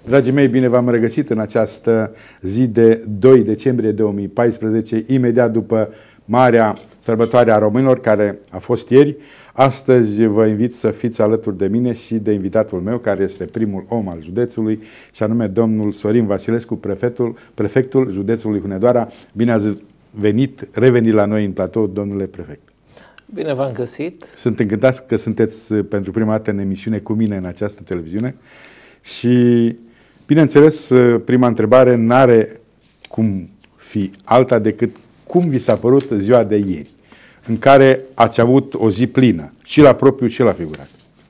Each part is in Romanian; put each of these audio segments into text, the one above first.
Dragii mei, bine v-am regăsit în această zi de 2 decembrie 2014, imediat după marea sărbătoare a românilor, care a fost ieri. Astăzi vă invit să fiți alături de mine și de invitatul meu, care este primul om al județului, și anume domnul Sorin Vasilescu, prefectul județului Hunedoara. Bine ați revenit la noi în platou, domnule prefect. Bine v-am găsit. Sunt încântat că sunteți pentru prima dată în emisiune cu mine în această televiziune și, bineînțeles, prima întrebare n-are cum fi alta decât cum vi s-a părut ziua de ieri, în care ați avut o zi plină, și la propriu și la figurat.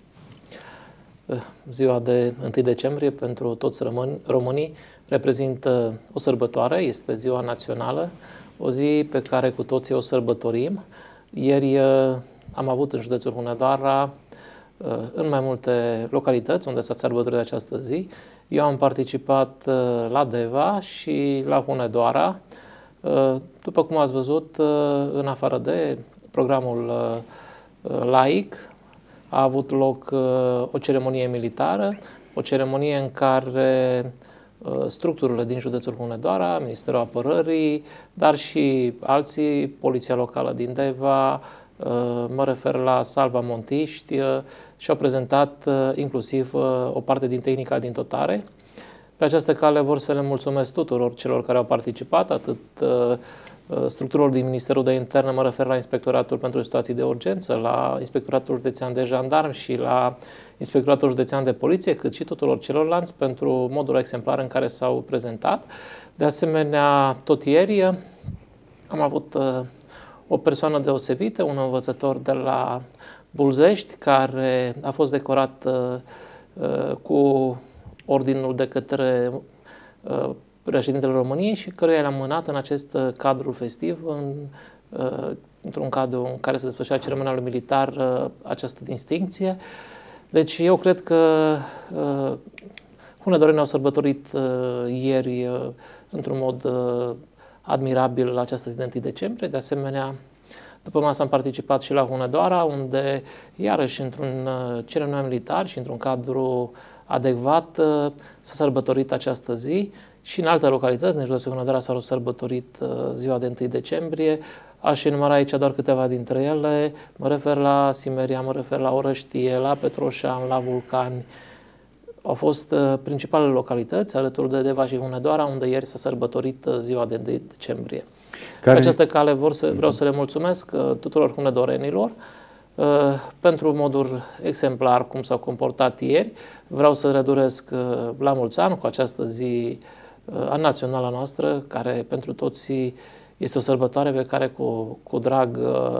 Ziua de 1 decembrie pentru toți românii reprezintă o sărbătoare, este ziua națională, o zi pe care cu toții o sărbătorim. Ieri am avut în județul Hunedoara, în mai multe localități unde s-a sărbătorit această zi. Eu am participat la Deva și la Hunedoara. După cum ați văzut, în afară de programul laic, a avut loc o ceremonie militară, o ceremonie în care structurile din județul Hunedoara, Ministerul Apărării, dar și alții, Poliția Locală din Deva, mă refer la salvamontiști, și-au prezentat inclusiv o parte din tehnica din dotare. Pe această cale vor să le mulțumesc tuturor celor care au participat, atât structurilor din Ministerul de Interne, mă refer la Inspectoratul pentru Situații de Urgență, la Inspectoratul Județean de Jandarmi și la Inspectoratul Județean de Poliție, cât și tuturor celorlalți pentru modul exemplar în care s-au prezentat. De asemenea, tot ieri am avut o persoană deosebită, un învățător de la Bulzești, care a fost decorat cu ordinul de către președintele României și căruia l-am mânat în acest cadru festiv, într-un cadru în care se desfășura ceremonialul militar, această distincție. Deci eu cred că hunedorenii au sărbătorit ieri într-un mod admirabil la această zi de 1 decembrie. De asemenea, după masă am participat și la Hunedoara, unde, iarăși, într-un ceremonial militar și într-un cadru adecvat, s-a sărbătorit această zi. Și în alte localități, în județul Hunedoara, s-au sărbătorit ziua de 1 decembrie. Aș enumera aici doar câteva dintre ele. Mă refer la Simeria, mă refer la Orăștie, la Petroșan, la Vulcani. Au fost principalele localități, alături de Deva și Hunedoara, unde ieri s-a sărbătorit ziua de 1 decembrie. Pe această cale vreau să le mulțumesc tuturor hunedorenilor pentru modul exemplar cum s-au comportat ieri. Vreau să le doresc la mulți ani cu această zi națională noastră, care pentru toți este o sărbătoare pe care cu drag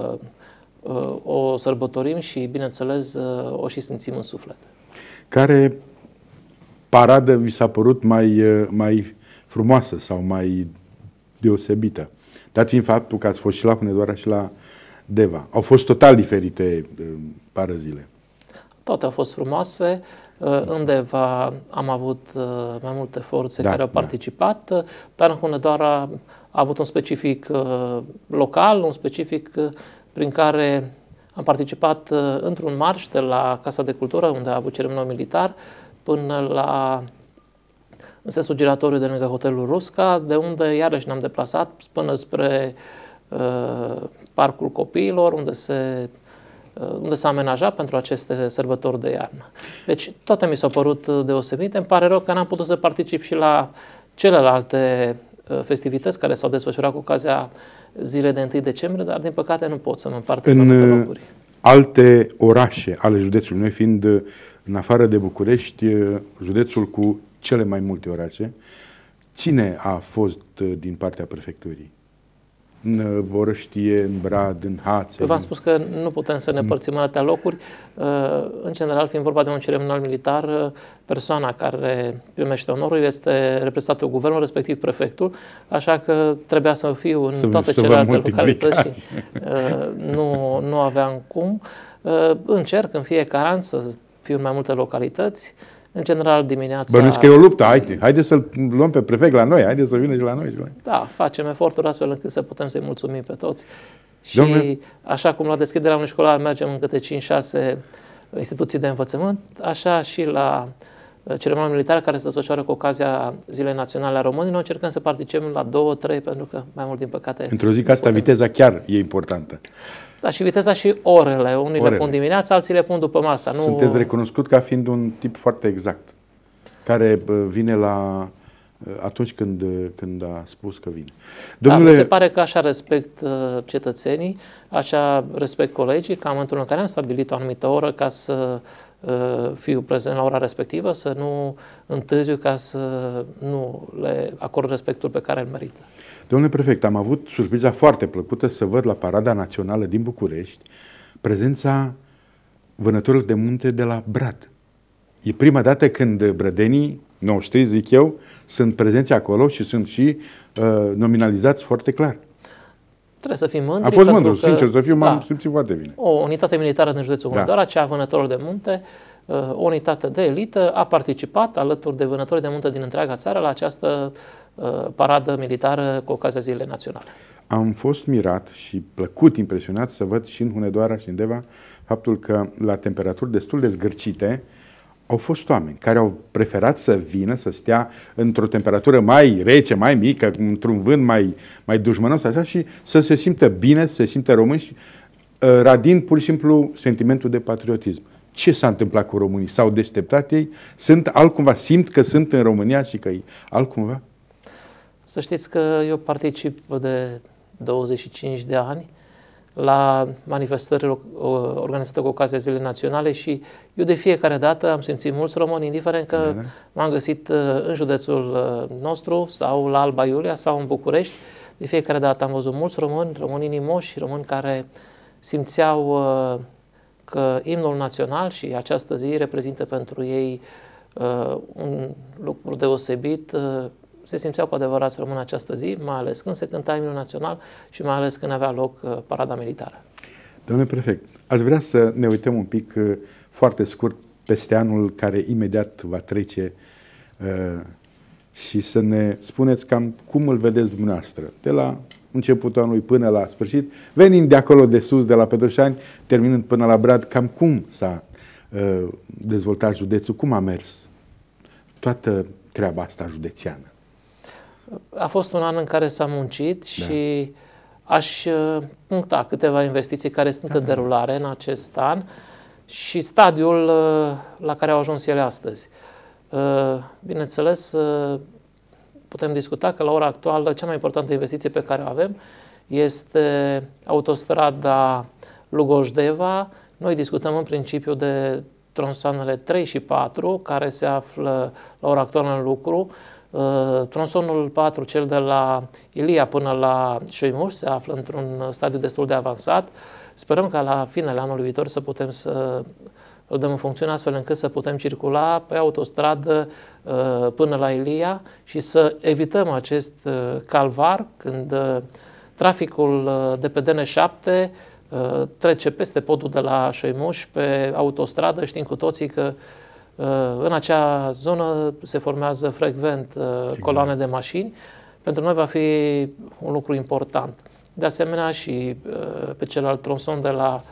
o sărbătorim și, bineînțeles, o și simțim în suflet. Care paradă vi s-a părut mai frumoasă sau mai deosebită? Dat fiind faptul că ați fost și la Hunedoara și la Deva. Au fost total diferite parăzile. Toate au fost frumoase. În Deva am avut mai multe forțe care au participat, dar în Hunedoara a avut un specific local, un specific prin care am participat într-un marș de la Casa de Cultură, unde a avut ceremonial militar, până în sensul giratoriu de lângă Hotelul Rusca, de unde iarăși ne-am deplasat până spre Parcul Copiilor, unde s-a amenajat pentru aceste sărbători de iarnă. Deci toate mi s-au părut deosebite. Îmi pare rău că n-am putut să particip și la celelalte festivități care s-au desfășurat cu ocazia zilei de 1 decembrie, dar din păcate nu pot să mă împart în multe locuri. Alte orașe ale județului, noi fiind în afară de București, județul cu cele mai multe orașe, cine a fost din partea prefecturii? În Orăștie, în Brad, în Hațe. V-am spus că nu putem să ne împărțim în atâtea locuri. În general, fiind vorba de un ceremonial militar, persoana care primește onorul este reprezentată de guvernul, respectiv prefectul, așa că trebuia să fiu în toate celelalte localități și nu aveam cum. Încerc în fiecare an să fiu în mai multe localități. În general, dimineața... Bănuiesc că e o luptă. Haide să-l luăm pe prefect la noi. Haide să vină și la noi. Da, facem eforturi astfel încât să putem să-i mulțumim pe toți. Și așa cum la deschiderea unui școlar mergem în câte 5-6 instituții de învățământ, așa și la ceremonii militare care se desfășoară cu ocazia Zilei Naționale a Românilor. Încercăm să participăm la 2-3, pentru că mai mult, din păcate... Într-o zi ca asta, viteza chiar e importantă. Da, și viteza și orele. Unii le pun dimineața, alții le pun după masa. Sunteți recunoscut ca fiind un tip foarte exact, care vine la... atunci când a spus că vine. Domnule... Da, mi se pare că așa respect cetățenii, așa respect colegii, ca în momentul în care am stabilit o anumită oră ca să fiu prezent la ora respectivă, să nu întârziu, ca să nu le acord respectul pe care îl merită. Domnule prefect, am avut surpriza foarte plăcută să văd la Parada Națională din București prezența vânătorilor de munte de la Brad. E prima dată când brădenii noștri, zic eu, sunt prezenți acolo și sunt și nominalizați foarte clar. Trebuie să fim mândri. A fost mândru, sincer să fiu, m-am simțit foarte bine. O unitate militară din județul Hunedoara, cea a vânătorilor de munte, o unitate de elită, a participat alături de vânătorii de munte din întreaga țară la această paradă militară cu ocazia Zilei Naționale. Am fost mirat și plăcut impresionat să văd și în Hunedoara și în Deva faptul că la temperaturi destul de zgârcite au fost oameni care au preferat să vină, să stea într-o temperatură mai rece, mai mică, într-un vânt mai dușmănos, așa, și să se simtă bine, să se simtă români și radind pur și simplu sentimentul de patriotism. Ce s-a întâmplat cu românii? S-au deșteptat ei? Sunt altcumva? Simt că sunt în România și că e altcumva? Să știți că eu particip de 25 de ani la manifestările organizate cu ocazia Zilei Naționale și eu de fiecare dată am simțit mulți români, indiferent că m-am găsit în județul nostru sau la Alba Iulia sau în București. De fiecare dată am văzut mulți români inimoși, români care simțeau că imnul național și această zi reprezintă pentru ei un lucru deosebit. Se simțeau cu adevărat români în această zi, mai ales când se cânta imnul național și mai ales când avea loc parada militară. Domnule prefect, aș vrea să ne uităm un pic foarte scurt peste anul care imediat va trece și să ne spuneți cam cum îl vedeți dumneavoastră, de la începutul anului până la sfârșit, venind de acolo de sus, de la Petroșani, terminând până la Brad, cam cum s-a dezvoltat județul, cum a mers toată treaba asta județeană. A fost un an în care s-a muncit și aș puncta câteva investiții care sunt în derulare în acest an și stadiul la care au ajuns ele astăzi. Bineînțeles, putem discuta că la ora actuală cea mai importantă investiție pe care o avem este autostrada Lugoș-Deva. Noi discutăm în principiu de tronsoanele 3 și 4, care se află la ora actuală în lucru. Tronsonul 4, cel de la Ilia până la Șoimuș, se află într-un stadiu destul de avansat. Sperăm ca la finele anului viitor să putem să îl dăm în funcțiune astfel încât să putem circula pe autostradă până la Ilia și să evităm acest calvar când traficul de pe DN7 trece peste podul de la Șoimuș pe autostradă. Știm cu toții că în acea zonă se formează frecvent coloane de mașini. Pentru noi va fi un lucru important. De asemenea și pe celălalt tronson de la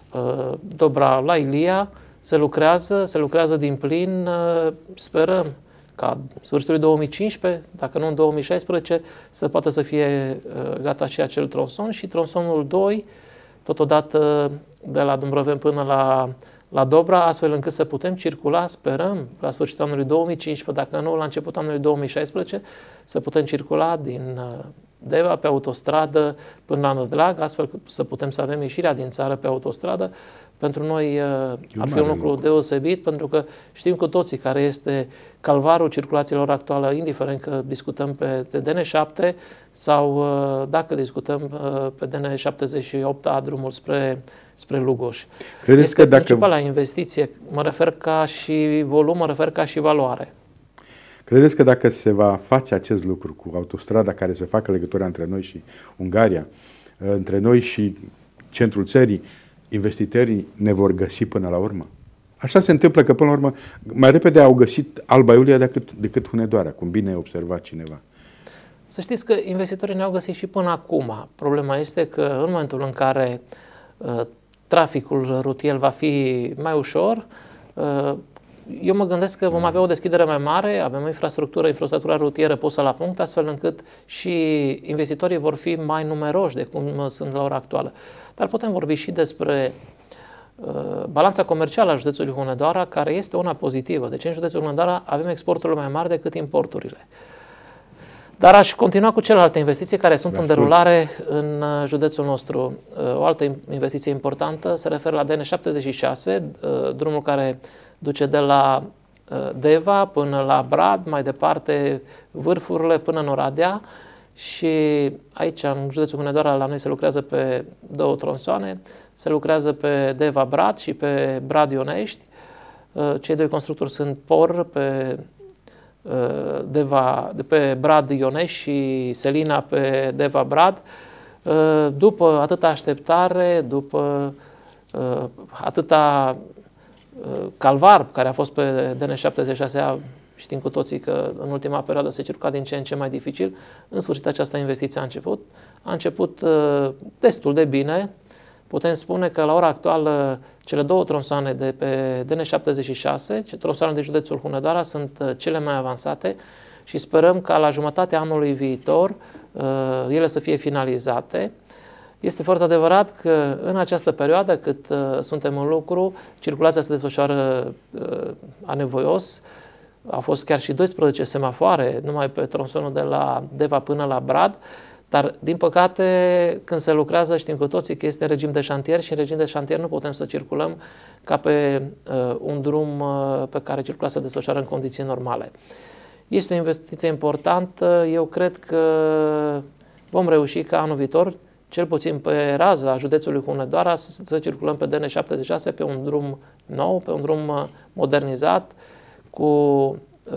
Dobra la Ilia se lucrează din plin. Sperăm ca sfârșitul 2015, dacă nu în 2016, să poată să fie gata și acel tronson și tronsonul 2, totodată de la Dumbrăveni până la Dobra, astfel încât să putem circula, sperăm, la sfârșitul anului 2015, dacă nu la începutul anului 2016, să putem circula din Deva pe autostradă până la Nădlag, astfel să putem să avem ieșirea din țară pe autostradă. Pentru noi ar fi un lucru deosebit, pentru că știm cu toții care este calvarul circulațiilor actuală, indiferent că discutăm pe DN7 sau dacă discutăm pe DN78, drumul spre Lugoș. Credeți este că principala investiție, mă refer ca și volum, mă refer ca și valoare. Credeți că dacă se va face acest lucru cu autostrada care să facă legătura între noi și Ungaria, între noi și centrul țării, investitorii ne vor găsi până la urmă? Așa se întâmplă că până la urmă mai repede au găsit Alba Iulia decât Hunedoara, cum bine a observat cineva. Să știți că investitorii ne-au găsit și până acum. Problema este că în momentul în care traficul rutier va fi mai ușor, Eu mă gândesc că vom avea o deschidere mai mare, avem infrastructura rutieră pusă la punct, astfel încât și investitorii vor fi mai numeroși de cum sunt la ora actuală. Dar putem vorbi și despre balanța comercială a județului Hunedoara, care este una pozitivă. Deci în județul Hunedoara avem exporturile mai mari decât importurile. Dar aș continua cu celelalte investiții care sunt în derulare în județul nostru. O altă investiție importantă se referă la DN76, drumul care duce de la Deva până la Brad, mai departe vârfurile până în Oradea. Și aici, în județul Hunedoara, la noi se lucrează pe 2 tronsoane, se lucrează pe Deva Brad și pe Brad Ionești. Cei 2 constructori sunt POR pe Brad Ionești și Selina pe Deva Brad. După atâta așteptare, după atâta calvar care a fost pe DN76, știm cu toții că în ultima perioadă se circula din ce în ce mai dificil, în sfârșit această investiție a început destul de bine. Putem spune că la ora actuală cele 2 tronsoane de pe DN76, tronsoanele de județul Hunedoara, sunt cele mai avansate și sperăm ca la jumătatea anului viitor ele să fie finalizate. Este foarte adevărat că în această perioadă, cât suntem în lucru, circulația se desfășoară anevoios. Au fost chiar și 12 semafoare numai pe tronsonul de la Deva până la Brad, dar din păcate când se lucrează știm cu toții că este în regim de șantier și în regim de șantier nu putem să circulăm ca pe un drum pe care circulația se desfășoară în condiții normale. Este o investiție importantă, eu cred că vom reuși ca anul viitor, cel puțin pe raza județului Hunedoara, să circulăm pe DN76 pe un drum nou, pe un drum modernizat, cu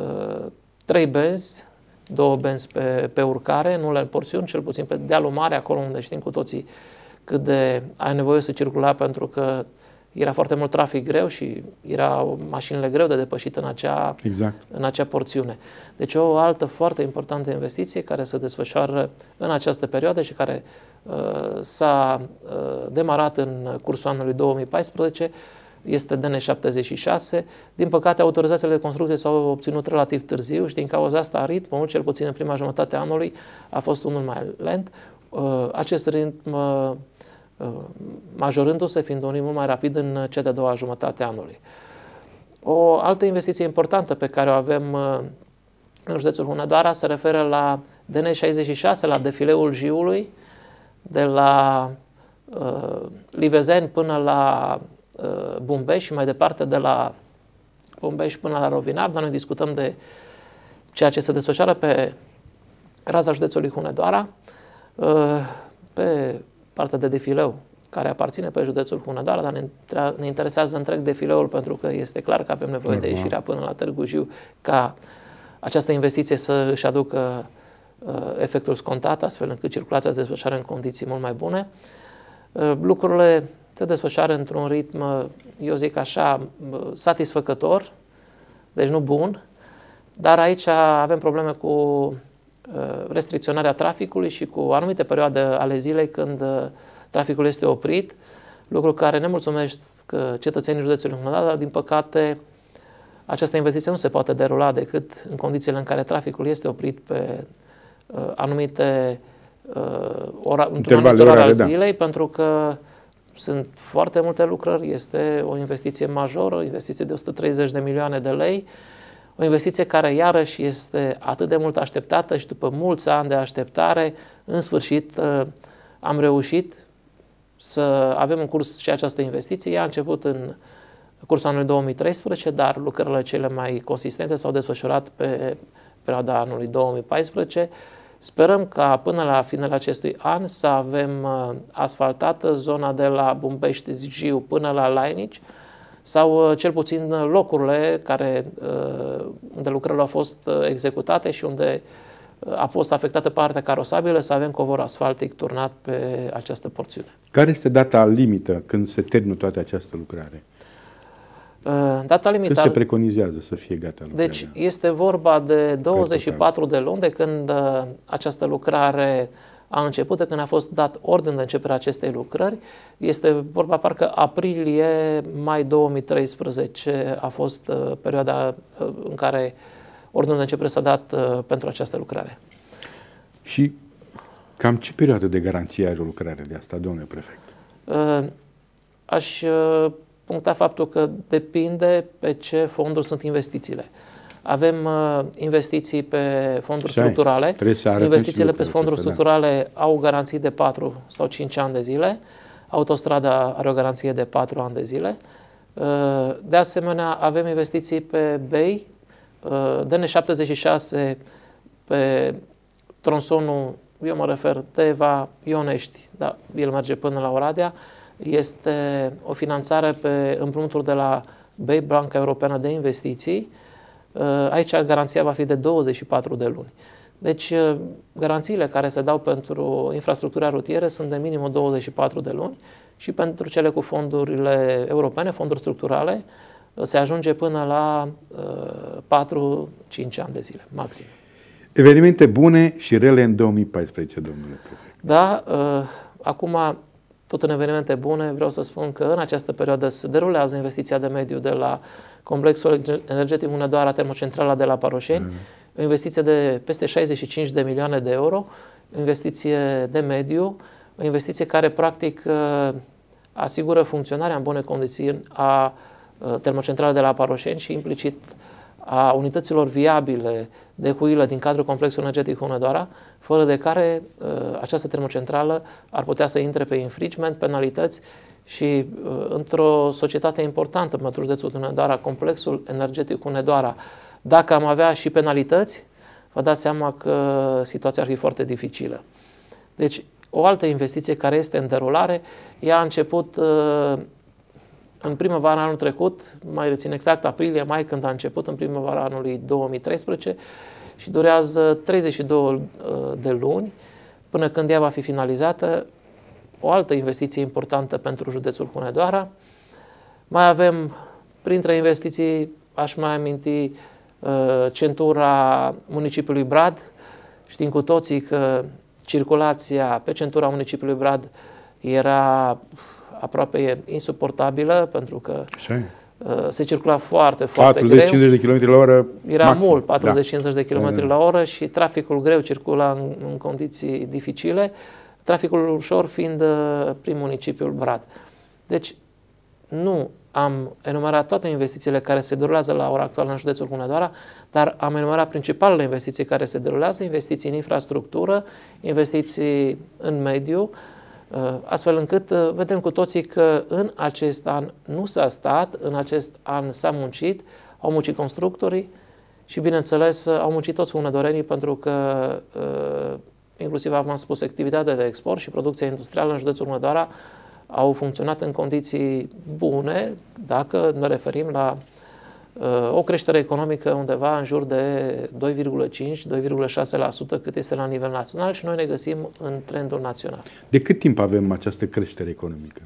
3 benzi, 2 benzi pe urcare, în unele porțiuni, cel puțin pe dealul mare, acolo unde știm cu toții cât de ai nevoie să circula, pentru că era foarte mult trafic greu și erau mașinile greu de depășit în acea porțiune. Deci o altă foarte importantă investiție care se desfășoară în această perioadă și care s-a demarat în cursul anului 2014, este DN76. Din păcate, autorizațiile de construcție s-au obținut relativ târziu și din cauza asta ritmul, cel puțin în prima jumătate a anului, a fost unul mai lent. Acest ritm majorându-se, fiind un ritm mult mai rapid în cea de-a doua jumătate a anului. O altă investiție importantă pe care o avem în județul Hunedoara se referă la DN66, la defileul Jiului, de la Livezeni până la Bumbeș și mai departe de la Bumbeș până la Rovinar, dar noi discutăm de ceea ce se desfășoară pe raza județului Hunedoara, pe partea de defileu care aparține pe județul Hunedoara, dar ne interesează întreg defileul, pentru că este clar că avem nevoie de ieșirea până la Târgu Jiu ca această investiție să își aducă efectul scontat, astfel încât circulația se desfășoară în condiții mult mai bune. Lucrurile se desfășoară într-un ritm, eu zic așa, satisfăcător, deci nu bun, dar aici avem probleme cu restricționarea traficului și cu anumite perioade ale zilei când traficul este oprit, lucru care ne mulțumește cetățenii județului Hunedoara, dar din păcate această investiție nu se poate derula decât în condițiile în care traficul este oprit pe anumite într-un anumit orar al zilei, pentru că sunt foarte multe lucrări, este o investiție majoră, o investiție de 130 de milioane de lei, o investiție care iarăși este atât de mult așteptată și după mulți ani de așteptare, în sfârșit am reușit să avem în curs și această investiție. Ea a început în cursul anului 2013, dar lucrările cele mai consistente s-au desfășurat pe perioada anului 2014. Sperăm ca până la finele acestui an să avem asfaltată zona de la Bumbești-Jiu până la Lainici, sau cel puțin locurile unde lucrările au fost executate și unde a fost afectată partea carosabilă, să avem covor asfaltic turnat pe această porțiune. Care este data limită când se termină toată această lucrare? Data limită. Când se preconizează să fie gata lucrarea? Deci este vorba de 24 de luni de când această lucrare a început, de când a fost dat ordin de începere a acestei lucrări. Este vorba parcă aprilie-mai 2013 a fost perioada în care ordinul de începere s-a dat pentru această lucrare. Și cam ce perioadă de garanție are o lucrare de asta, domnule prefect? Aș puncta faptul că depinde pe ce fonduri sunt investițiile. Avem investiții pe fonduri structurale. Investițiile pe fonduri structurale au garanții de 4 sau 5 ani de zile. Autostrada are o garanție de 4 ani de zile. De asemenea, avem investiții pe BEI, DN76 pe tronsonul, eu mă refer Teva-Ionești, da, el merge până la Oradea. Este o finanțare pe împrumuturi de la BEI, Banca Europeană de Investiții. Aici garanția va fi de 24 de luni. Deci garanțiile care se dau pentru infrastructura rutieră sunt de minimum 24 de luni și pentru cele cu fondurile europene, fonduri structurale, se ajunge până la 4-5 ani de zile, maxim. Evenimente bune și rele în 2014, domnule prefect. Da, acum, tot în evenimente bune, vreau să spun că în această perioadă se derulează investiția de mediu de la Complexul Energetic Hunedoara, termocentrala de la Paroșeni, o investiție de peste 65 de milioane de euro, o investiție de mediu, o investiție care practic asigură funcționarea în bune condiții a termocentralei de la Paroșeni și implicit a unităților viabile de huilă din cadrul Complexului Energetic Hunedoara, fără de care această termocentrală ar putea să intre pe infringement, penalități și într-o societate importantă pentru județul Hunedoara, Complexul Energetic Hunedoara, dacă am avea și penalități, vă dați seama că situația ar fi foarte dificilă. Deci, o altă investiție care este în derulare, ea a început în primăvara anului trecut, mai rețin exact aprilie-mai, când a început, în primăvara anului 2013 și durează 32 de luni până când ea va fi finalizată. O altă investiție importantă pentru județul Hunedoara. Mai avem, printre investiții, aș mai aminti centura municipiului Brad. Știm cu toții că circulația pe centura municipiului Brad era aproape insuportabilă, pentru că se circula foarte greu. 40-50 de km la oră. Era maxim, mult, 40-50 de km la oră și traficul greu circula în condiții dificile, traficul ușor fiind prin municipiul Brad. Deci nu am enumerat toate investițiile care se derulează la ora actuală în județul Hunedoara, dar am enumerat principalele investiții care se derulează, investiții în infrastructură, investiții în mediu, astfel încât vedem cu toții că în acest an nu s-a stat, în acest an s-a muncit, au muncit constructorii și, bineînțeles, au muncit toți hunedorenii, pentru că, inclusiv am spus, activitatea de export și producția industrială în județul Hunedoara au funcționat în condiții bune, dacă ne referim la o creștere economică undeva în jur de 2,5-2,6%, cât este la nivel național, și noi ne găsim în trendul național. De cât timp avem această creștere economică?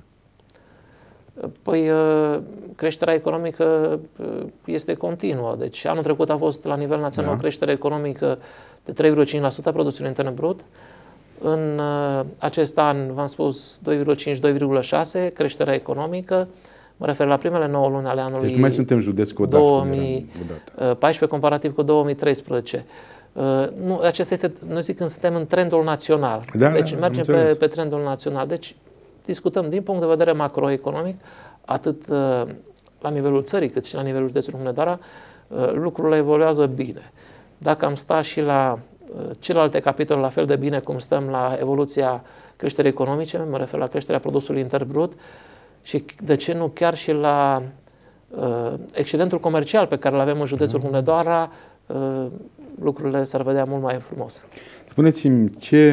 Păi, creșterea economică este continuă. Deci anul trecut a fost la nivel național o creștere economică de 3,5% a produsului intern brut. În acest an, v-am spus, 2,5-2,6% creșterea economică. Mă refer la primele 9 luni ale anului. Deci nu mai suntem județ cu 2014 comparativ cu 2013. Nu, acesta este, noi zic, când suntem în trendul național. Deci mergem pe trendul național. Deci discutăm din punct de vedere macroeconomic, atât la nivelul țării, cât și la nivelul județului Hunedoara, lucrurile evoluează bine. Dacă am sta și la celelalte capitole la fel de bine cum stăm la evoluția creșterii economice, mă refer la creșterea produsului intern brut, și de ce nu chiar și la excedentul comercial pe care îl avem în județul Hunedoara, lucrurile s-ar vedea mult mai frumos. Spuneți-mi,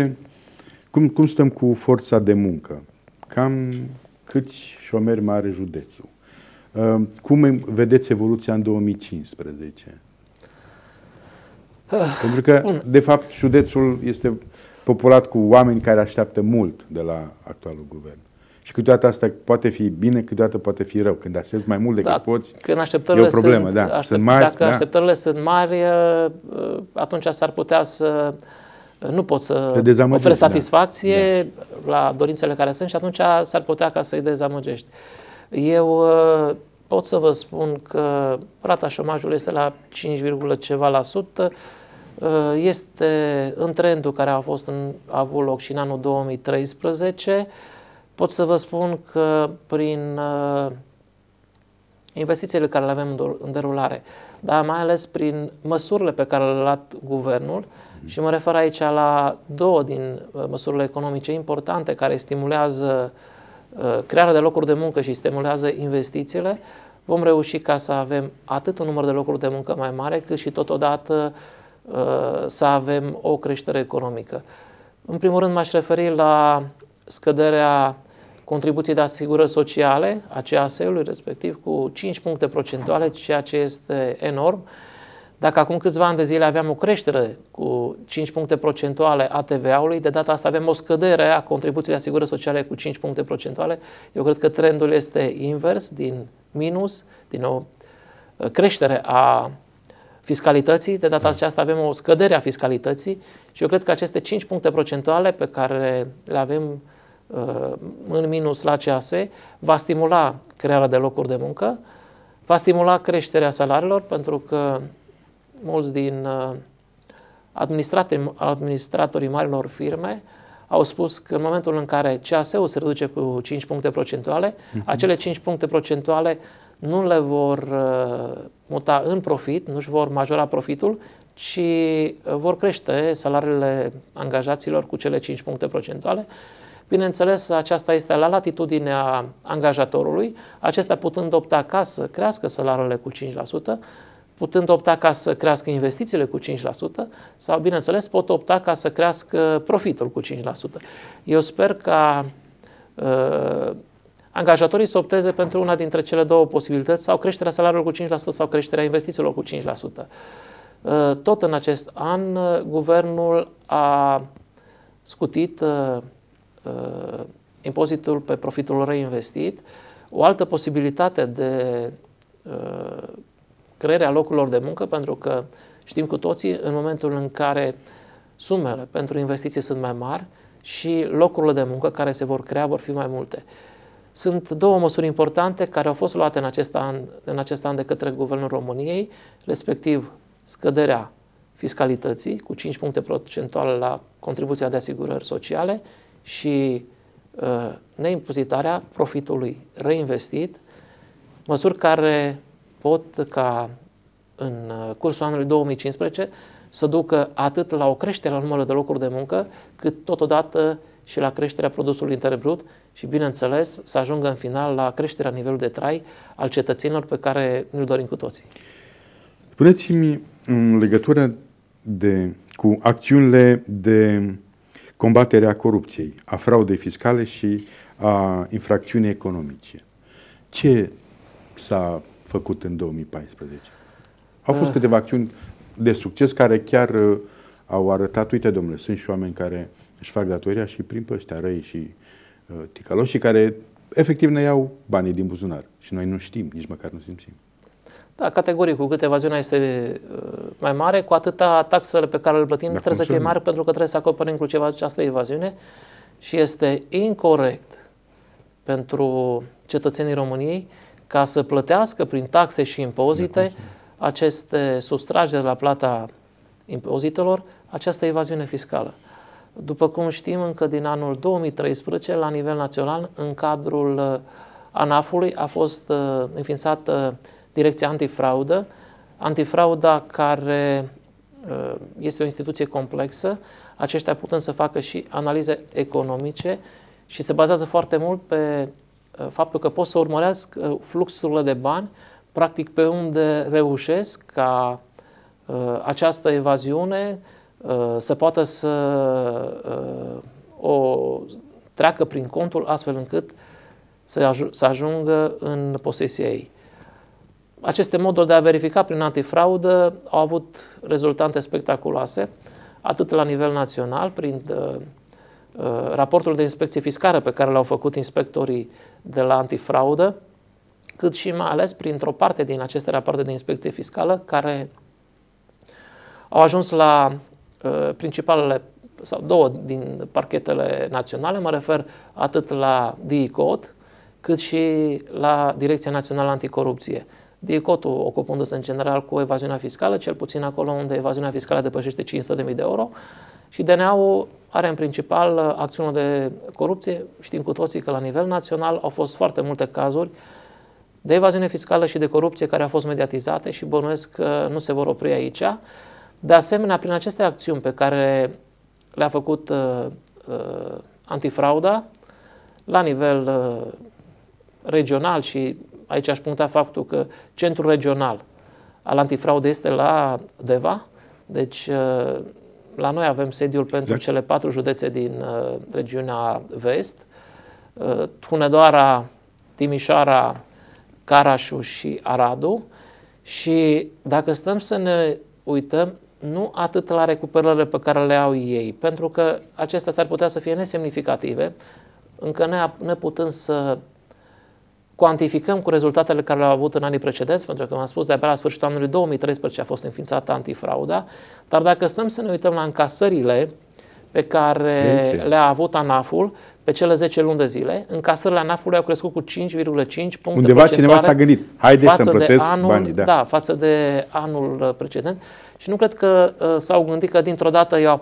cum stăm cu forța de muncă? Cam câți șomeri mai are județul? Cum vedeți evoluția în 2015? Pentru că, de fapt, județul este populat cu oameni care așteaptă mult de la actualul guvern. Și câteodată asta poate fi bine, câteodată poate fi rău. Când aștepți mai mult decât poți, e o problemă. Sunt mari, dacă așteptările sunt mari, atunci s-ar putea să nu pot să dezamăgești, ofere satisfacție da. la dorințele care sunt și atunci s-ar putea ca să-i dezamăgești. Eu pot să vă spun că rata șomajului este la 5, ceva la sută, este în trendul care a avut loc și în anul 2013. Pot să vă spun că prin investițiile care le avem în derulare, dar mai ales prin măsurile pe care le-a luat guvernul, și mă refer aici la două din măsurile economice importante care stimulează crearea de locuri de muncă și stimulează investițiile, vom reuși ca să avem atât un număr de locuri de muncă mai mare, cât și totodată să avem o creștere economică. În primul rând m-aș referi la scăderea contribuției de asigurări sociale a CAS-ului, respectiv cu 5 puncte procentuale, ceea ce este enorm. Dacă acum câțiva ani de zile aveam o creștere cu 5 puncte procentuale a TVA-ului, de data asta avem o scădere a contribuției de asigurări sociale cu 5 puncte procentuale. Eu cred că trendul este invers, din minus, din o creștere a fiscalității. De data aceasta avem o scădere a fiscalității și eu cred că aceste 5 puncte procentuale pe care le avem în minus la CAS va stimula crearea de locuri de muncă, va stimula creșterea salariilor, pentru că mulți din administratorii marilor firme au spus că în momentul în care CAS-ul se reduce cu 5 puncte procentuale, acele 5 puncte procentuale nu le vor muta în profit, nu își vor majora profitul, ci vor crește salariile angajaților cu cele 5 puncte procentuale. Bineînțeles, aceasta este la latitudinea angajatorului, acesta putând opta ca să crească salariile cu 5%, putând opta ca să crească investițiile cu 5%, sau, bineînțeles, pot opta ca să crească profitul cu 5%. Eu sper ca angajatorii să opteze pentru una dintre cele două posibilități, sau creșterea salariului cu 5% sau creșterea investițiilor cu 5%. Tot în acest an, guvernul a scutit impozitul pe profitul reinvestit. O altă posibilitate de crearea locurilor de muncă, pentru că știm cu toții, în momentul în care sumele pentru investiții sunt mai mari și locurile de muncă care se vor crea vor fi mai multe. Sunt două măsuri importante care au fost luate în acest an de către Guvernul României, respectiv scăderea fiscalității cu 5 puncte procentuale la contribuția de asigurări sociale și neimpozitarea profitului reinvestit, măsuri care pot ca în cursul anului 2015 să ducă atât la o creștere a numărului de locuri de muncă, cât totodată și la creșterea produsului intern brut și, bineînțeles, să ajungă în final la creșterea nivelului de trai al cetățenilor pe care ne-l dorim cu toții. Spuneți-mi, în legătură cu acțiunile de combatere a corupției, a fraudei fiscale și a infracțiunii economice, ce s-a făcut în 2014? Au fost câteva acțiuni de succes care chiar au arătat, uite, domnule, sunt și oameni care își fac datoria și prin pe ăștia răi și ticăloși care efectiv ne iau banii din buzunar și noi nu știm, nici măcar nu simțim. Da, categoric, cu cât evaziunea este mai mare, cu atâta taxele pe care le plătim trebuie să fie mari, pentru că trebuie să acoperim inclusiv această evaziune și este incorect pentru cetățenii României ca să plătească prin taxe și impozite aceste sustrageri la plata impozitelor, această evaziune fiscală. După cum știm, încă din anul 2013, la nivel național, în cadrul ANAF-ului a fost înființată Direcția Antifraudă, antifrauda care este o instituție complexă, aceștia putând să facă și analize economice și se bazează foarte mult pe faptul că pot să urmărească fluxurile de bani, practic pe unde reușesc ca această evaziune să poată să o treacă prin contul astfel încât să ajungă în posesia ei. Aceste moduri de a verifica prin antifraudă au avut rezultate spectaculoase, atât la nivel național, prin raportul de inspecție fiscală pe care l-au făcut inspectorii de la antifraudă, cât și mai ales printr-o parte din aceste rapoarte de inspecție fiscală care au ajuns la principalele sau două din parchetele naționale, mă refer atât la DICOT, cât și la Direcția Națională Anticorupție. DICOT-ul ocupându-se în general cu evaziunea fiscală, cel puțin acolo unde evaziunea fiscală depășește 500.000 de euro, și DNA-ul are în principal acțiunile de corupție. Știm cu toții că la nivel național au fost foarte multe cazuri de evaziune fiscală și de corupție care au fost mediatizate și bănuiesc că nu se vor opri aici. De asemenea, prin aceste acțiuni pe care le-a făcut antifrauda la nivel regional, și aici aș puncta faptul că centrul regional al antifraudei este la Deva, deci la noi avem sediul pentru cele 4 județe din regiunea Vest, Hunedoara, Timișoara, Carașul și Aradu, și dacă stăm să ne uităm, nu atât la recuperările pe care le au ei, pentru că acestea s-ar putea să fie nesemnificative, încă neputând să cuantificăm cu rezultatele care le-au avut în anii precedenți, pentru că m-am spus, de-abia la sfârșitul anului 2013 a fost înființată antifrauda, dar dacă stăm să ne uităm la încasările pe care le-a avut ANAF-ul pe cele 10 luni de zile, încasările ANAF-ului au crescut cu 5,5 puncte undeva cineva s-a gândit, haideți să-mi plătesc banii. Da, față de anul precedent. Și nu cred că s-au gândit că dintr-o dată i-au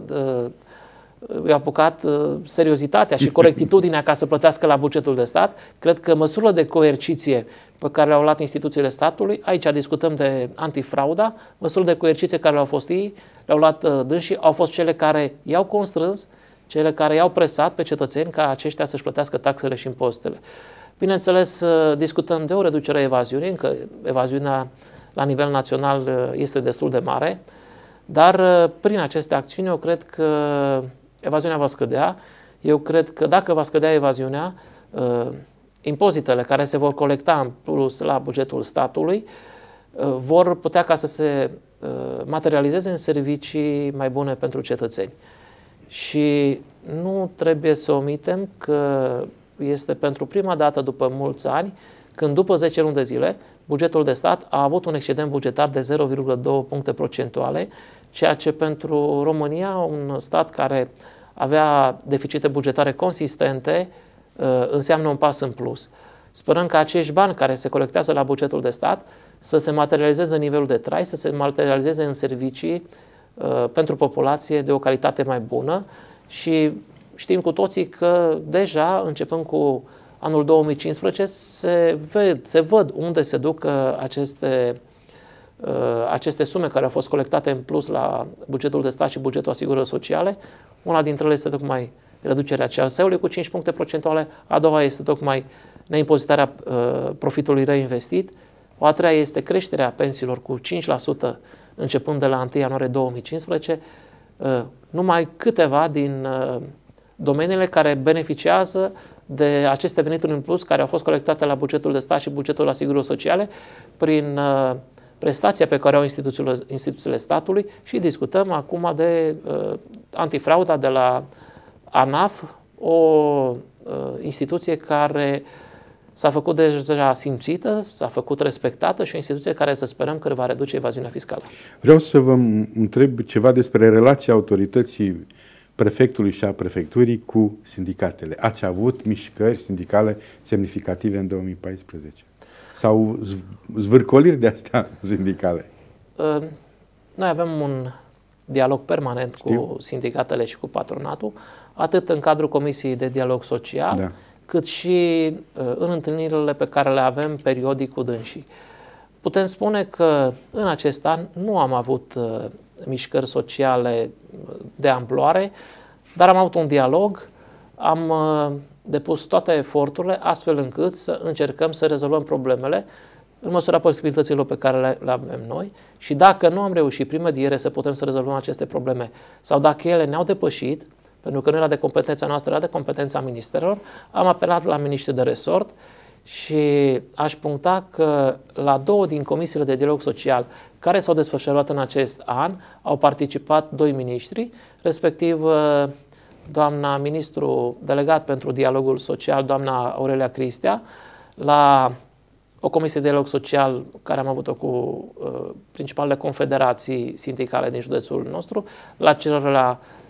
apucat seriozitatea și corectitudinea ca să plătească la bugetul de stat. Cred că măsurile de coerciție pe care le-au luat instituțiile statului, aici discutăm de antifrauda, măsurile de coerciție care le-au fost ei, le-au luat dânsii, au fost cele care i-au constrâns, cele care i-au presat pe cetățeni ca aceștia să-și plătească taxele și impozitele. Bineînțeles, discutăm de o reducere a evaziunii, încă evaziunea la nivel național este destul de mare, dar prin aceste acțiuni eu cred că evaziunea va scădea. Eu cred că dacă va scădea evaziunea, impozitele care se vor colecta în plus la bugetul statului vor putea ca să se materializeze în servicii mai bune pentru cetățeni. Și nu trebuie să omitem că este pentru prima dată după mulți ani când după 10 luni de zile bugetul de stat a avut un excedent bugetar de 0,2 puncte procentuale, ceea ce pentru România, un stat care avea deficite bugetare consistente, înseamnă un pas în plus. Sperăm că acești bani care se colectează la bugetul de stat să se materializeze în nivelul de trai, să se materializeze în servicii pentru populație de o calitate mai bună, și știm cu toții că deja, începând cu anul 2015, se văd unde se duc aceste sume care au fost colectate în plus la bugetul de stat și bugetul asigurării sociale. Una dintre ele este tocmai reducerea CAS-ului cu 5 puncte procentuale, a doua este tocmai neimpozitarea profitului reinvestit, o a treia este creșterea pensiilor cu 5% începând de la 1 ianuarie 2015, numai câteva din domeniile care beneficiază de aceste venituri în plus care au fost colectate la bugetul de stat și bugetul asigurării sociale prin prestația pe care au instituțiile statului, și discutăm acum de antifrauda de la ANAF, o instituție care s-a făcut deja simțită, s-a făcut respectată și o instituție care să sperăm că va reduce evaziunea fiscală. Vreau să vă întreb ceva despre relația autorității prefectului și a prefecturii cu sindicatele. Ați avut mișcări sindicale semnificative în 2014? Sau zvârcoliri de astea sindicale? Noi avem un dialog permanent cu sindicatele și cu patronatul, atât în cadrul Comisiei de Dialog Social, cât și în întâlnirile pe care le avem periodic cu dânsii. Putem spune că în acest an nu am avut mișcări sociale de amploare, dar am avut un dialog, am depus toate eforturile astfel încât să încercăm să rezolvăm problemele în măsura posibilităților pe care le avem noi, și dacă nu am reușit prin mediere să putem să rezolvăm aceste probleme sau dacă ele ne-au depășit, pentru că nu era de competența noastră, era de competența ministerilor, am apelat la miniștri de resort și aș puncta că la 2 din comisiile de dialog social care s-au desfășurat în acest an au participat 2 miniștri, respectiv doamna ministru delegat pentru dialogul social, doamna Aurelia Cristea, la o comisie de dialog social care am avut-o cu principalele confederații sindicale din județul nostru, la cererea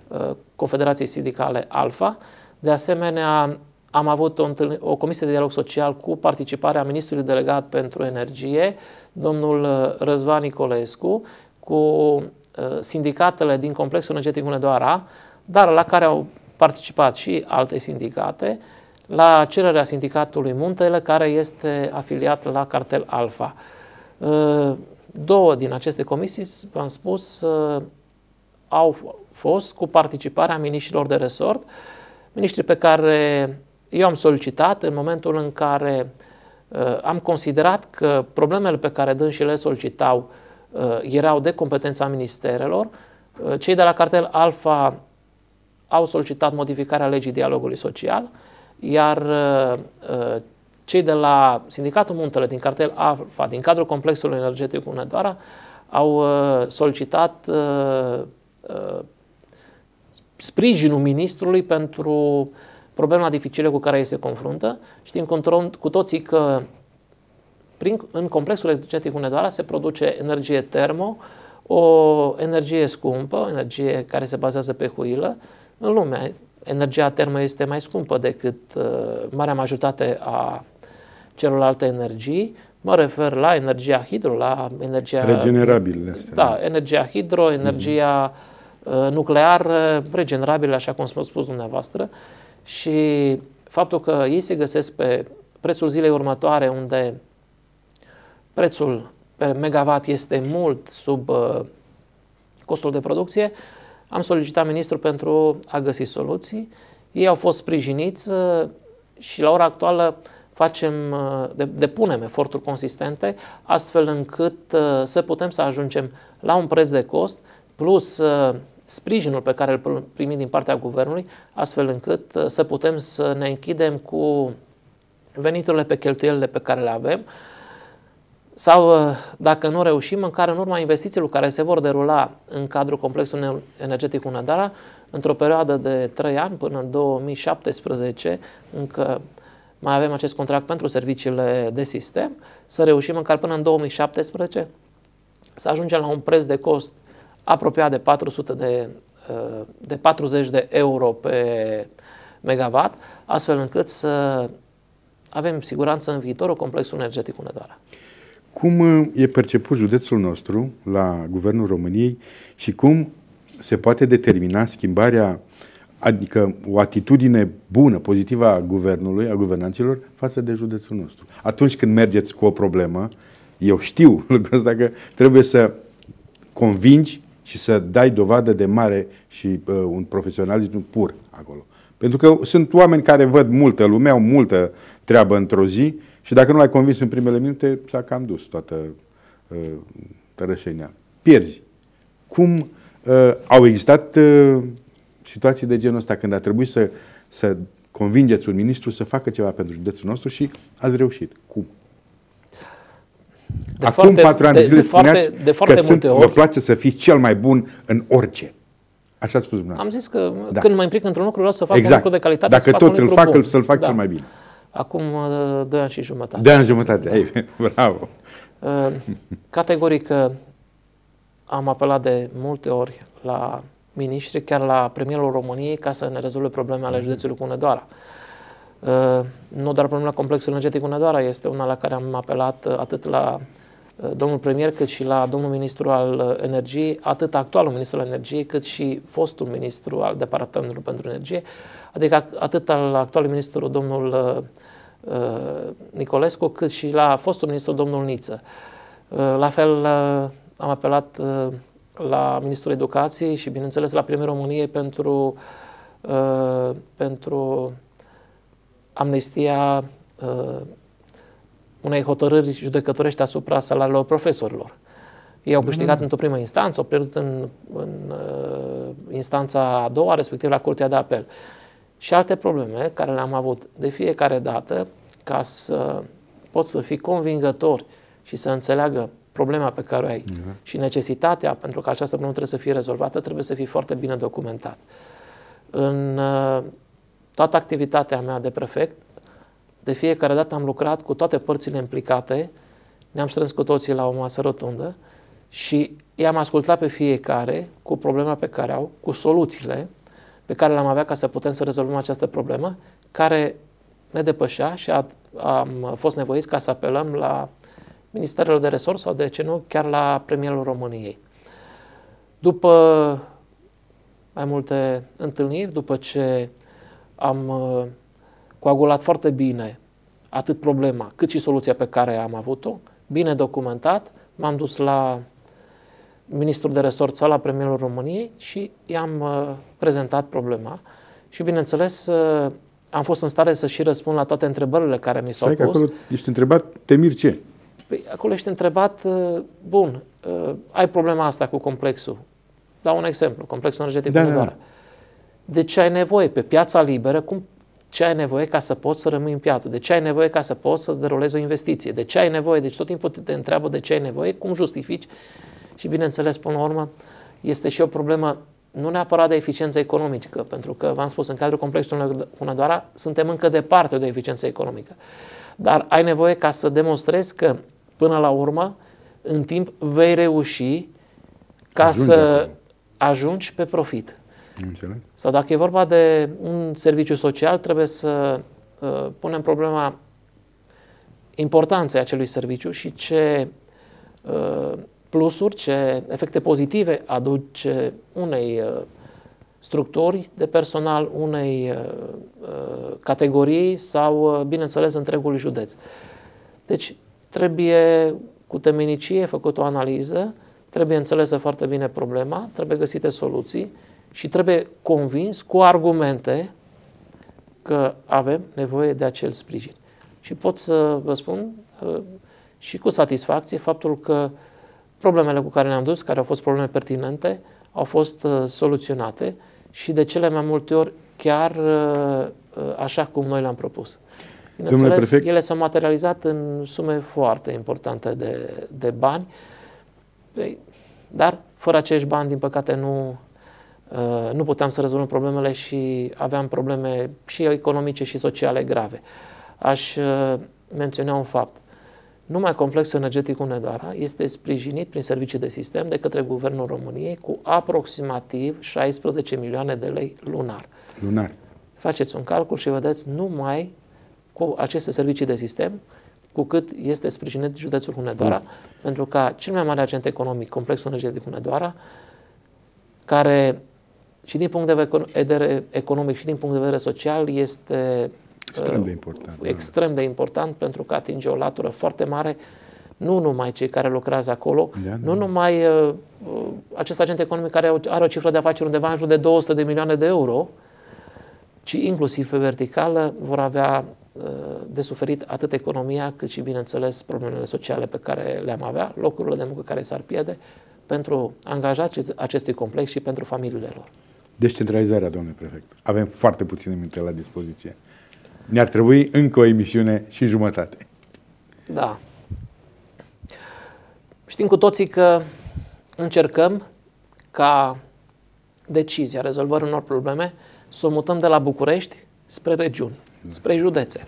Confederației Sindicale Alfa. De asemenea, am avut o comisie de dialog social cu participarea ministrului delegat pentru energie, domnul Răzvan Nicolescu, cu sindicatele din complexul energetic Hunedoara, dar la care au participat și alte sindicate, la cererea sindicatului Muntele, care este afiliat la cartel Alfa. Două din aceste comisii, v-am spus, au fost cu participarea miniștrilor de resort, miniștri pe care eu am solicitat în momentul în care am considerat că problemele pe care dânsii le solicitau erau de competența ministerelor. Cei de la cartel Alfa au solicitat modificarea legii dialogului social, iar cei de la Sindicatul Muntele din cartel Alfa, din cadrul complexului energetic Hunedoara, au solicitat sprijinul ministrului pentru problema dificilă cu care ei se confruntă. Știm cu toții că în complexul energetic Hunedoara se produce energie termo, o energie scumpă, o energie care se bazează pe huilă. În lume, energia termo este mai scumpă decât marea majoritate a celorlalte energii. Mă refer la energia hidro, la energia regenerabilă. Da, energia hidro, energia nucleară, regenerabilă, așa cum s-a spus dumneavoastră. Și faptul că ei se găsesc pe prețul zilei următoare, unde prețul pe megawatt este mult sub costul de producție, am solicitat ministrul pentru a găsi soluții. Ei au fost sprijiniți și la ora actuală depunem eforturi consistente, astfel încât să putem să ajungem la un preț de cost, plus sprijinul pe care îl primim din partea guvernului, astfel încât să putem să ne închidem cu veniturile pe cheltuielile pe care le avem, sau, dacă nu reușim, măcar în urma investițiilor care se vor derula în cadrul complexului energetic Hunedoara, într-o perioadă de 3 ani, până în 2017, încă mai avem acest contract pentru serviciile de sistem, să reușim măcar până în 2017 să ajungem la un preț de cost apropiat de 40 de euro pe megawatt, astfel încât să avem siguranță în viitorul complexul energetic Hunedoara. Cum e perceput județul nostru la Guvernul României și cum se poate determina schimbarea, adică o atitudine bună, pozitivă a guvernului, a guvernanților față de județul nostru? Atunci când mergeți cu o problemă, eu știu lucrul ăsta, că trebuie să convingi și să dai dovadă de mare și un profesionalism pur acolo. Pentru că sunt oameni care văd multă lume, au multă treabă într-o zi și dacă nu l-ai convins în primele minute, s-a cam dus toată tărășenia. Pierzi. Cum au existat situații de genul ăsta când a trebuit să convingeți un ministru să facă ceva pentru județul nostru și ați reușit? Cum? Acum 4 ani de zile spuneați că vă place să fii cel mai bun în orice. Așa ați spus dumneavoastră. Am zis că când mă implic într-un lucru, vreau să fac un lucru de calitate. Dacă tot îl fac, să-l fac cel mai bine. Acum 2 ani și jumătate. 2 ani și jumătate, ei, bravo. Categoric am apelat de multe ori la miniștri, chiar la premierul României, ca să ne rezolve probleme ale județului Hunedoara. Nu doar problema complexului energetic Hunedoara, este una la care am apelat atât la domnul premier, cât și la domnul ministru al energiei, atât actualul ministru al energiei, cât și fostul ministru al Departamentului pentru Energie, adică atât al actualului ministru, domnul Nicolescu, cât și la fostul ministru, domnul Niță. La fel am apelat la ministrul educației și, bineînțeles, la premierul României pentru amnistia unei hotărâri judecătorești asupra salariilor profesorilor. Ei au câștigat într-o primă instanță, au pierdut în instanța a doua, respectiv la Curtea de Apel. Și alte probleme care le-am avut de fiecare dată, ca să poți să fii convingător și să înțeleagă problema pe care o ai și necesitatea pentru că această problemă trebuie să fie rezolvată, trebuie să fie foarte bine documentat. În toată activitatea mea de prefect, de fiecare dată am lucrat cu toate părțile implicate, ne-am strâns cu toții la o masă rotundă și i-am ascultat pe fiecare cu problema pe care au, cu soluțiile pe care l-am avea ca să putem să rezolvăm această problemă, care ne depășea și am fost nevoiți ca să apelăm la ministerele de resort sau, de ce nu, chiar la premierul României. După mai multe întâlniri, după ce am coagulat foarte bine atât problema cât și soluția pe care am avut-o, bine documentat, m-am dus la ministrul de resort sau la premierul României și i-am prezentat problema și, bineînțeles, am fost în stare să și răspund la toate întrebările care mi s-au pus. Acolo ești întrebat, te miri ce? Păi, acolo ești întrebat, bun, ai problema asta cu complexul. Dau un exemplu, complexul energetic Hunedoara. De ce ai nevoie pe piața liberă? Ce ai nevoie ca să poți să rămâi în piață? De ce ai nevoie ca să poți să-ți derulezi o investiție? De ce ai nevoie? Deci tot timpul te întreabă de ce ai nevoie, cum justifici. Și, bineînțeles, până la urmă, este și o problemă nu neapărat de eficiență economică, pentru că, v-am spus, în cadrul complexului Hunedoara suntem încă departe de eficiență economică. Dar ai nevoie ca să demonstrezi că, până la urmă, în timp vei reuși ca să ajungi pe profit. Înțeles. Sau dacă e vorba de un serviciu social, trebuie să punem problema importanței acelui serviciu și ce plusuri, ce efecte pozitive aduce unei structuri de personal, unei categorii sau, bineînțeles, întregului județ. Deci trebuie cu temenicie făcut o analiză, trebuie înțelesă foarte bine problema, trebuie găsite soluții și trebuie convins cu argumente că avem nevoie de acel sprijin. Și pot să vă spun și cu satisfacție faptul că problemele cu care ne-am dus, care au fost probleme pertinente, au fost soluționate și de cele mai multe ori chiar așa cum noi le-am propus. Bineînțeles, ele s-au materializat în sume foarte importante de bani, dar fără acești bani, din păcate, nu puteam să rezolvăm problemele și aveam probleme și economice și sociale grave. Aș menționa un fapt. Numai complexul energetic Hunedoara este sprijinit prin servicii de sistem de către Guvernul României cu aproximativ 16 milioane de lei lunar. Lunar. Faceți un calcul și vedeți numai cu aceste servicii de sistem cu cât este sprijinit județul Hunedoara, pentru ca cel mai mare agent economic, complexul energetic Hunedoara, care și din punct de vedere economic și din punct de vedere social este extrem de important pentru că atinge o latură foarte mare, nu numai cei care lucrează acolo, nu numai acest agent economic care are o cifră de afaceri undeva în jur de 200 de milioane de euro, ci inclusiv pe verticală vor avea de suferit atât economia cât și, bineînțeles, problemele sociale pe care le-am avea, locurile de muncă care s-ar pierde pentru angajații acestui complex și pentru familiile lor. Descentralizarea, domnule prefect. Avem foarte puține minute la dispoziție. Ne-ar trebui încă o emisiune și jumătate. Da. Știm cu toții că încercăm ca decizia rezolvării unor probleme să o mutăm de la București spre regiuni, spre județe.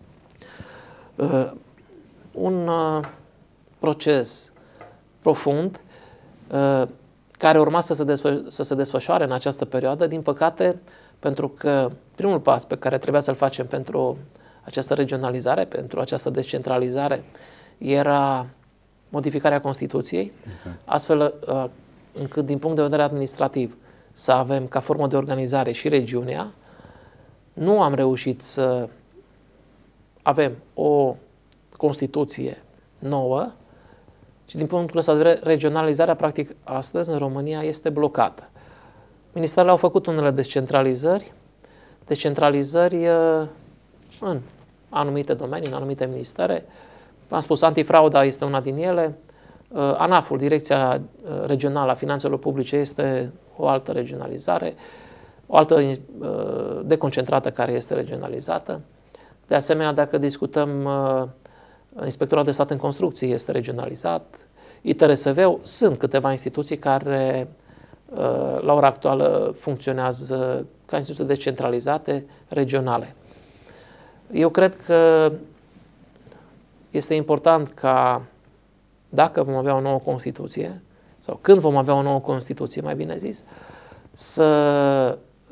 Un proces profund care urma să se desfășoare în această perioadă, din păcate, pentru că primul pas pe care trebuia să-l facem pentru această regionalizare, pentru această descentralizare, era modificarea Constituției, astfel încât, din punct de vedere administrativ, să avem ca formă de organizare și regiunea. Nu am reușit să avem o Constituție nouă și, din punctul ăsta de vedere, regionalizarea, practic, astăzi, în România, este blocată. Ministerele au făcut unele descentralizări în anumite domenii, în anumite ministere. Am spus, antifrauda este una din ele. ANAF-ul, Direcția Regională a Finanțelor Publice, este o altă regionalizare, o altă deconcentrată care este regionalizată. De asemenea, dacă discutăm Inspectoratul de Stat în Construcții, este regionalizat. ITRSV-ul, sunt câteva instituții care la ora actuală funcționează ca instituții descentralizate, regionale. Eu cred că este important ca, dacă vom avea o nouă Constituție, sau când vom avea o nouă Constituție, mai bine zis, să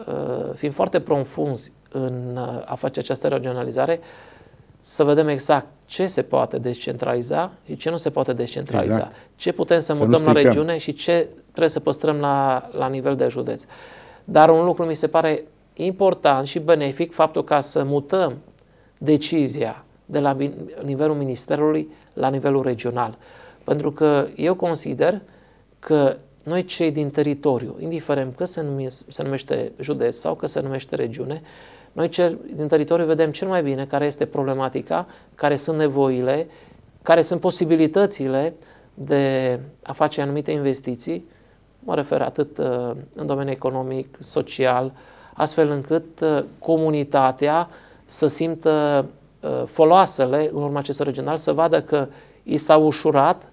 fim foarte profunzi în a face această regionalizare, să vedem exact ce se poate descentraliza și ce nu se poate descentraliza. Exact. Ce putem să mutăm la regiune și ce trebuie să păstrăm la nivel de județ. Dar un lucru mi se pare important și benefic, faptul ca să mutăm decizia de la nivelul Ministerului la nivelul regional. Pentru că eu consider că noi cei din teritoriu, indiferent că se numește județ sau că se numește regiune, noi cei din teritoriu vedem cel mai bine care este problematica, care sunt nevoile, care sunt posibilitățile de a face anumite investiții, mă refer atât în domeniul economic, social, astfel încât comunitatea să simtă foloasele în urma acestor regional, să vadă că i s-au ușurat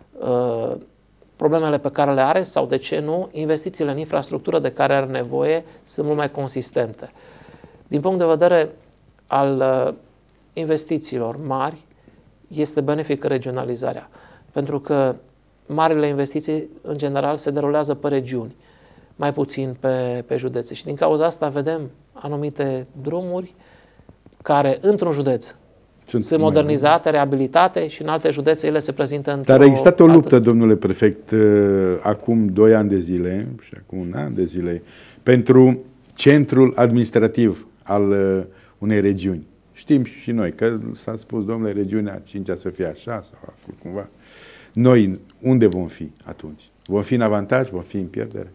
problemele pe care le are sau, de ce nu, investițiile în infrastructură de care are nevoie sunt mult mai consistente. Din punct de vedere al investițiilor mari, este benefică regionalizarea, pentru că marile investiții, în general, se derulează pe regiuni, mai puțin pe județe. Și din cauza asta vedem anumite drumuri care, într-un județ, sunt modernizate, reabilitate și în alte județe ele se prezintă într-o... Dar a existat o luptă, domnule prefect, acum 2 ani de zile și acum 1 an de zile, pentru centrul administrativ al unei regiuni. Știm și noi că s-a spus, domnule, regiunea 5-a să fie așa sau cumva. Noi unde vom fi atunci? Vom fi în avantaj? Vom fi în pierdere?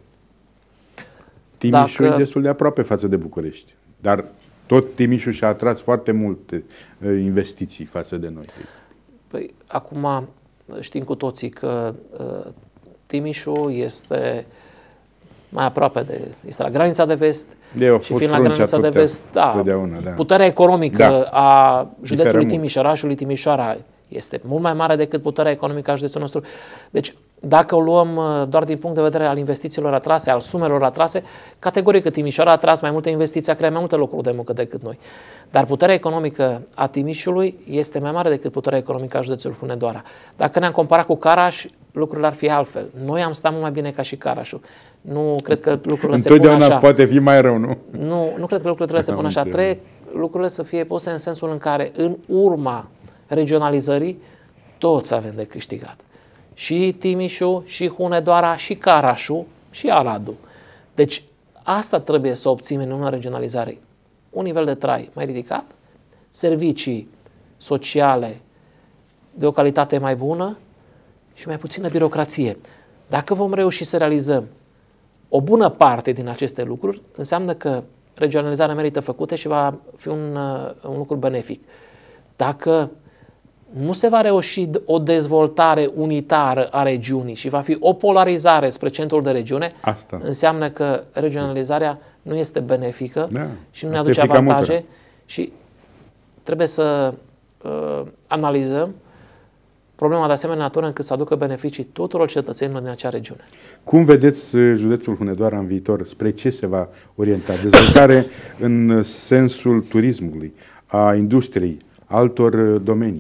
Timișul e destul de aproape față de București, dar tot Timișul și-a atras foarte multe investiții față de noi. Păi, acum știm cu toții că Timișul este mai aproape este la granița de vest și fiind la granița de vest, puterea economică a județului Timiș, orașului Timișoara, este mult mai mare decât puterea economică a județului nostru. Deci, dacă o luăm doar din punct de vedere al investițiilor atrase, al sumelor atrase, categoric că Timișoara a atras mai multe investiții, a creat mai multe locuri de muncă decât noi. Dar puterea economică a Timișului este mai mare decât puterea economică a județului Hunedoara. Dacă ne-am comparat cu Caraș, lucrurile ar fi altfel. Noi am stat mult mai bine ca și Carașul. Nu cred că lucrurile se pun așa. Întotdeauna poate fi mai rău, nu? Nu cred că lucrurile trebuie să se pună așa. Trebuie lucrurile să fie puse în sensul în care, în urma regionalizării, toți avem de câștigat. Și Timișul, și Hunedoara, și Carașul, și Aradul. Deci asta trebuie să obținem în una regionalizare. Un nivel de trai mai ridicat, servicii sociale de o calitate mai bună și mai puțină birocrație. Dacă vom reuși să realizăm o bună parte din aceste lucruri, înseamnă că regionalizarea merită făcută și va fi un lucru benefic. Dacă nu se va reuși o dezvoltare unitară a regiunii și va fi o polarizare spre centrul de regiune, înseamnă că regionalizarea nu este benefică și nu ne aduce avantaje și trebuie să analizăm problema de asemenea natură încât să aducă beneficii tuturor cetățenilor din acea regiune. Cum vedeți județul Hunedoara în viitor? Spre ce se va orienta? Dezvoltare în sensul turismului, a industriei, altor domenii?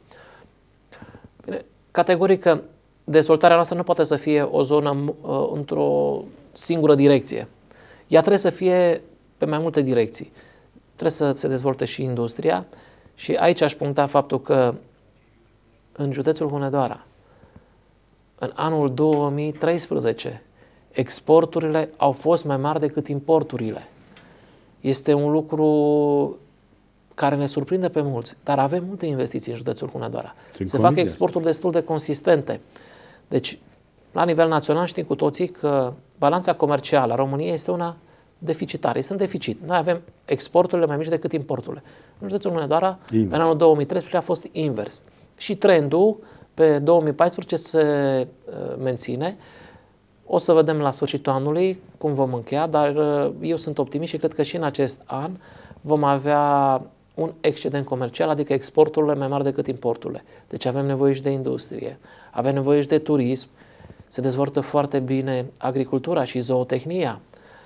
Bine, categoric că dezvoltarea noastră nu poate să fie o zonă într-o singură direcție. Ea trebuie să fie pe mai multe direcții. Trebuie să se dezvolte și industria și aici aș puncta faptul că în județul Hunedoara, în anul 2013, exporturile au fost mai mari decât importurile. Este un lucru care ne surprinde pe mulți, dar avem multe investiții în județul Hunedoara. Se fac exporturi destul de consistente. Deci, la nivel național știm cu toții că balanța comercială a României este una deficitară, este în deficit. Noi avem exporturile mai mici decât importurile. În județul Hunedoara, în anul 2013 a fost invers. Și trendul pe 2014 se menține. O să vedem la sfârșitul anului cum vom încheia, dar eu sunt optimist și cred că și în acest an vom avea un excedent comercial, adică exporturile mai mari decât importurile. Deci avem nevoie și de industrie, avem nevoie și de turism, se dezvoltă foarte bine agricultura și zootehnia.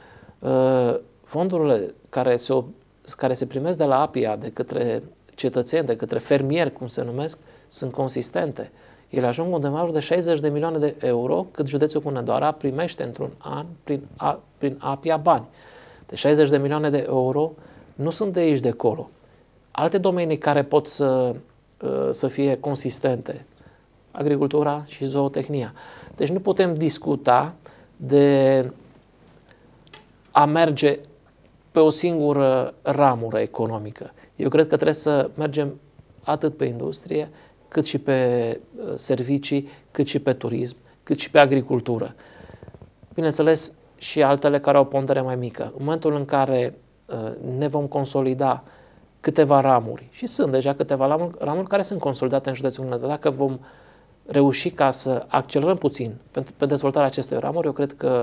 Fondurile care se primesc de la APIA, de către cetățeni, de către fermieri, cum se numesc, sunt consistente. Ele ajung undeva de 60 de milioane de euro, cât județul Hunedoara primește într-un an prin APIA bani. De 60 de milioane de euro nu sunt de aici de acolo. Alte domenii care pot să fie consistente, agricultura și zootehnia. Deci nu putem discuta de a merge pe o singură ramură economică. Eu cred că trebuie să mergem atât pe industrie, cât și pe servicii, cât și pe turism, cât și pe agricultură. Bineînțeles, și altele care au o pondere mai mică. În momentul în care ne vom consolida câteva ramuri, și sunt deja câteva ramuri care sunt consolidate în județul Hunedoara, dacă vom reuși ca să accelerăm puțin pe dezvoltarea acestei ramuri, eu cred că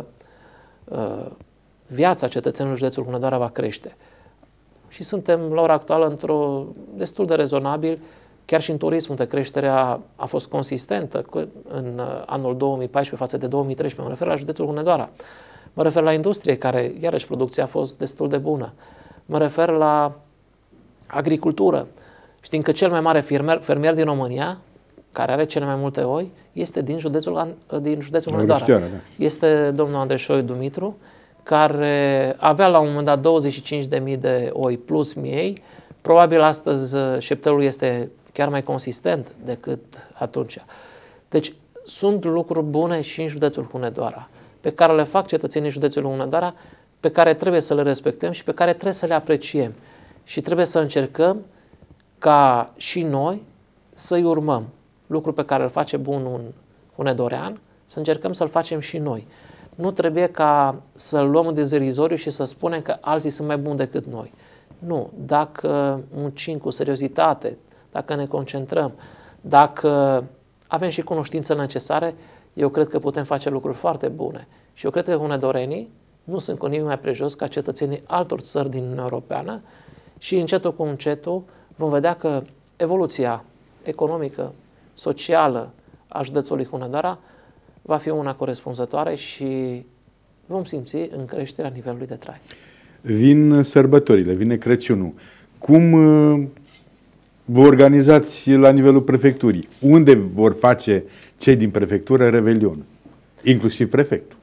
viața cetățenilor județului Hunedoara va crește. Și suntem la ora actuală într-o destul de rezonabil, chiar și în turism, unde creșterea a fost consistentă în anul 2014 față de 2013. Mă refer la județul Hunedoara. Mă refer la industrie, care, iarăși, producția a fost destul de bună. Mă refer la agricultură. Știm că cel mai mare fermier din România, care are cele mai multe oi, este din județul Hunedoara. Da. Este domnul Andreșoi Dumitru, care avea la un moment dat 25.000 de oi plus miei. Probabil astăzi șeptelul este chiar mai consistent decât atunci. Deci sunt lucruri bune și în județul Hunedoara, pe care le fac cetățenii județului Hunedoara, pe care trebuie să le respectăm și pe care trebuie să le apreciem. Și trebuie să încercăm ca și noi să-i urmăm. Lucru pe care îl face bun un hunedorean, să încercăm să-l facem și noi. Nu trebuie ca să-l luăm de derizoriu și să spunem că alții sunt mai buni decât noi. Nu. Dacă muncim cu seriozitate, dacă ne concentrăm, dacă avem și cunoștințele necesare, eu cred că putem face lucruri foarte bune. Și eu cred că hunedorenii nu sunt cu nimic mai prejos ca cetățenii altor țări din Uniunea Europeană și încetul cu încetul vom vedea că evoluția economică, socială a județului Hunedoara va fi una corespunzătoare și vom simți în creșterea nivelului de trai. Vin sărbătorile, vine Crăciunul. Cum vă organizați la nivelul prefecturii? Unde vor face cei din prefectură Revelion? Inclusiv prefectul.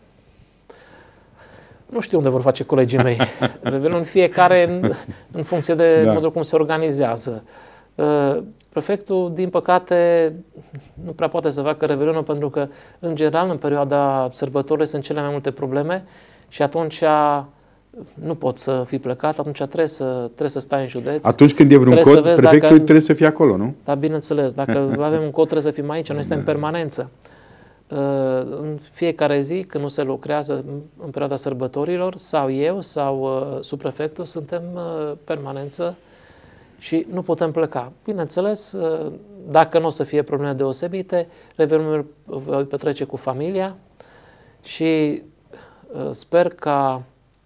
Nu știu unde vor face colegii mei Revelion, fiecare în funcție de modul cum se organizează. Prefectul, din păcate, nu prea poate să facă Revelionul pentru că, în general, în perioada sărbătorilor sunt cele mai multe probleme și atunci nu poți să fii plecat, atunci trebuie să stai în județ. Atunci când e vreun cod, prefectul trebuie să fie acolo, nu? Da, bineînțeles. Dacă avem un cod, trebuie să fim aici, noi suntem în permanență. În fiecare zi, când nu se lucrează în perioada sărbătorilor, sau eu, sau subprefectul, suntem permanență și nu putem pleca. Bineînțeles, dacă nu o să fie probleme deosebite, Revelionul voi petrece cu familia și sper ca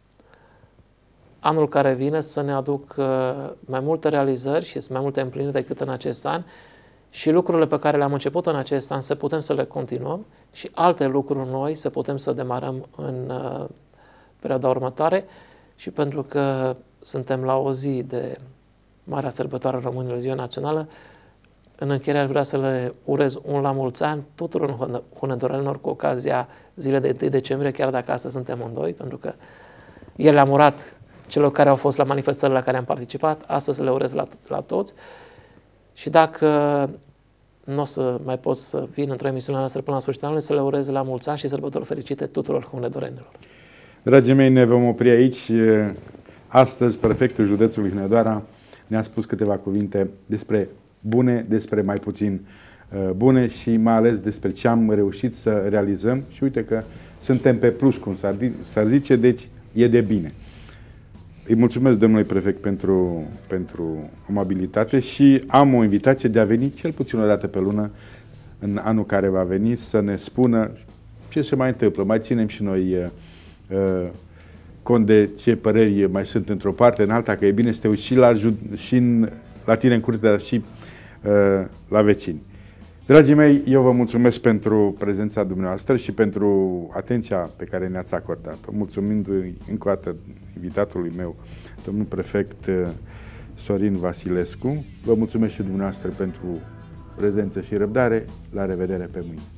anul care vine să ne aduc mai multe realizări și mai multe împliniri decât în acest an și lucrurile pe care le-am început în acest an să putem să le continuăm și alte lucruri noi să putem să demarăm în perioada următoare și pentru că suntem la o zi de Marea Sărbătoare a Românilor, Ziua Națională, în încheiere aș vrea să le urez un la mulți ani tuturor hunedorenilor cu ocazia zilei de 1 decembrie, chiar dacă astăzi suntem în doi, pentru că ieri le-am urat celor care au fost la manifestările la care am participat, astăzi le urez la toți și dacă nu o să mai pot să vin într-o emisiune noastră până la sfârșitul anului, să le urez la mulți ani și sărbători fericite tuturor hunedorenilor. Dragii mei, ne vom opri aici. Astăzi, prefectul județului Hunedoara ne-a spus câteva cuvinte despre bune, despre mai puțin bune și mai ales despre ce am reușit să realizăm și uite că suntem pe plus, cum s-ar zice, deci e de bine. Îi mulțumesc domnului prefect pentru amabilitate și am o invitație de a veni cel puțin o dată pe lună în anul care va veni să ne spună ce se mai întâmplă. Mai ținem și noi cont de ce păreri mai sunt într-o parte, în alta, că e bine să te uiți și la tine în curte, dar și la vecini. Dragii mei, eu vă mulțumesc pentru prezența dumneavoastră și pentru atenția pe care ne-ați acordat-o. Mulțumindu-i încă o dată invitatului meu, domnul prefect Sorin Vasilescu. Vă mulțumesc și dumneavoastră pentru prezență și răbdare. La revedere pe mâine.